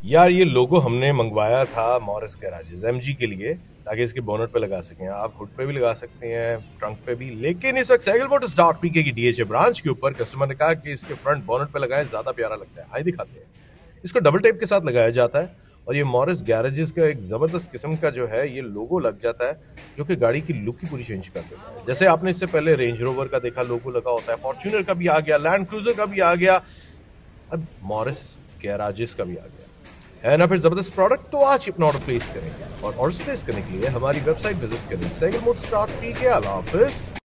यार ये लोगो हमने मंगवाया था मॉरिस गैराजेस एमजी के लिए, ताकि इसके बोनट पे लगा सकें। आप हुड पे भी लगा सकते हैं, ट्रंक पे भी। लेकिन इस वक्त सैगल मोटर्स डॉट पीके की डीएचए ब्रांच के ऊपर कस्टमर ने कहा कि इसके फ्रंट बोनट पे लगाएं, ज्यादा प्यारा लगता है। आइए दिखाते हैं। इसको डबल टेप के साथ लगाया जाता है और ये मॉरिस गैराजेस का एक जबरदस्त किस्म का जो है ये लोगो लग जाता है, जो कि गाड़ी की लुक ही पूरी चेंज कर देता है। जैसे आपने इससे पहले रेंज रोवर का देखा लोगो लगा होता है, फॉर्च्यूनर का भी आ गया, लैंड क्रूजर का भी आ गया, अब मॉरिस गैराजेस का भी आ गया है ना। फिर जबरदस्त प्रोडक्ट, तो आज ही अपना ऑर्डर प्लेस करें और ऑर्डर प्लेस करने के लिए हमारी वेबसाइट विजिट करें सैगल मोटर्स डॉट पी के। अल्लाह हाफिज।